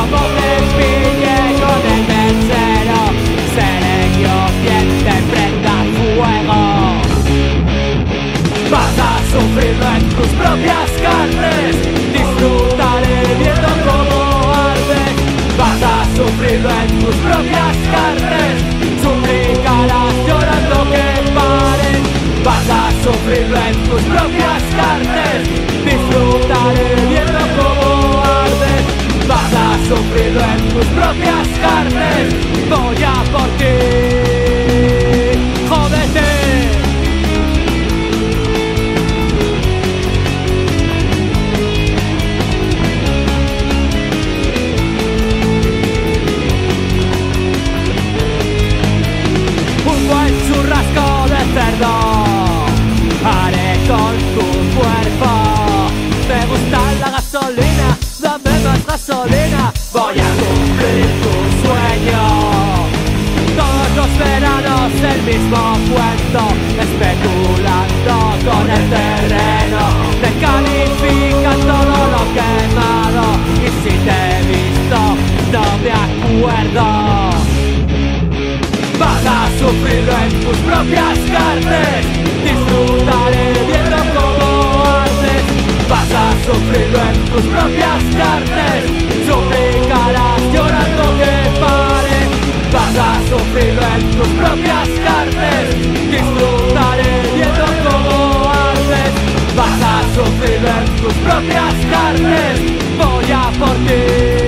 como te pille con el mechero, seré yo quien te prenda fuego. Vas a sufrirlo en tus propias carnes, disfrutaré viendo cómo ardes. Vas a sufrirlo en tus propias carnes, suplicarás llorando que paren. Vas a sufrirlo en tus propias carnes, disfrutaré viendo cómo ardes. Vas a sufrirlo en tus propias carnes, voy a por ti, jódete. Un buen churrasco de cerdo haré con tu cuerpo. Me gusta la gasolina, dame más gasolina. Voy a cumplir tu sueño. Todos los veranos el mismo cuento, especulando con el terreno. Descalifican todo lo quemado, y si te he visto no me acuerdo. Vas a sufrirlo en tus propias carnes, disfrutaré viendo cómo ardes. Vas a sufrirlo en tus propias carnes, suplicarás llorando que pare. Vas a sufrirlo en tus propias carnes, disfrutaré viendo cómo ardes. Vas a sufrirlo en tus propias carnes, voy a por ti,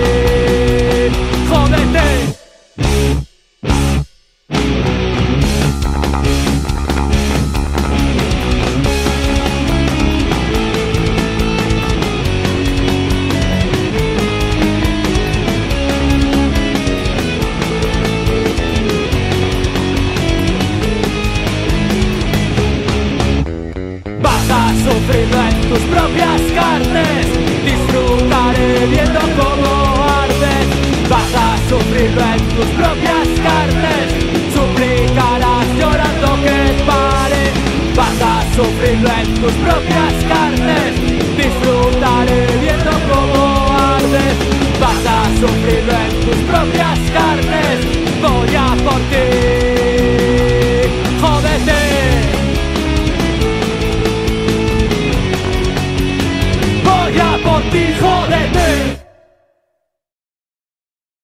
jódete. Sufrirlo en tus propias carnes, disfrutaré viendo cómo ardes. Vas a sufrirlo en tus propias carnes, suplicarás llorando que pare. Vas a sufrirlo en tus propias carnes.